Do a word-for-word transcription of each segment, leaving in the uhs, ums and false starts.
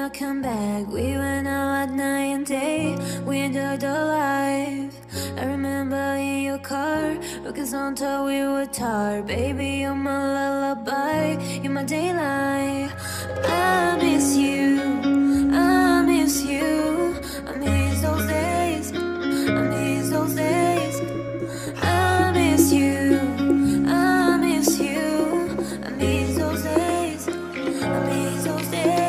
I come back. We went out at night and day, we enjoyed our life. I remember in your car, looking on till we were tired. Baby, you're my lullaby, you're my daylight. I miss you, I miss you, I miss those days, I miss those days. I miss you, I miss you, I miss those days, I miss those days.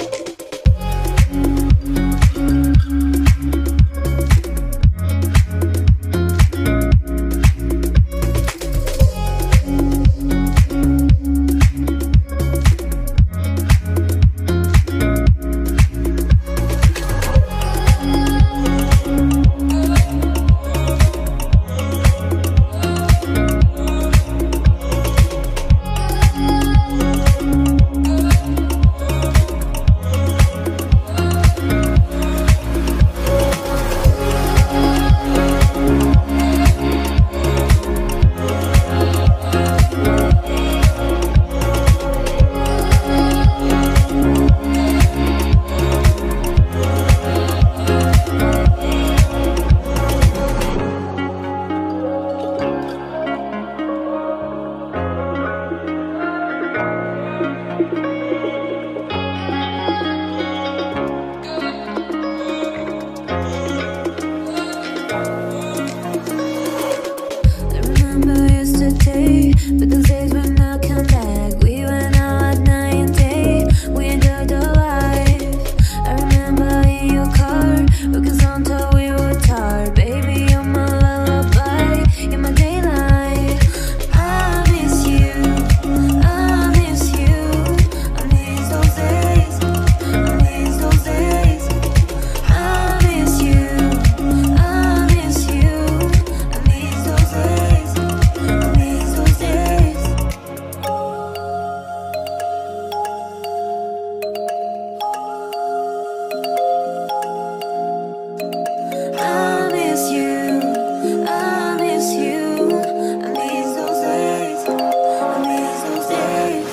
But those days when I come back, we went out at night and day, we enjoyed our life. I remember in your car, looking on till we were tired. Baby, you're my lullaby, you're my daylight. I miss you, I miss you, I miss those days, I miss those days. I miss you, I miss you, I miss those days, I miss those days. I miss you, I miss you, I miss those days, I miss those days.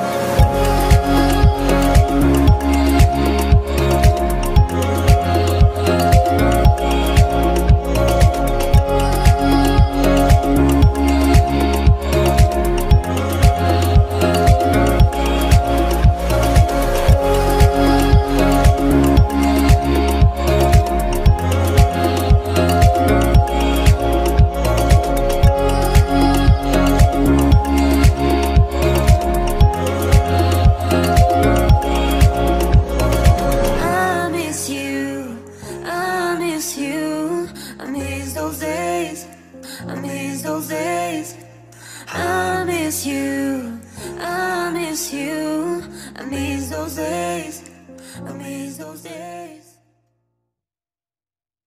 I miss those days, I miss those days. I miss you, I miss you, I miss those days, I miss those days.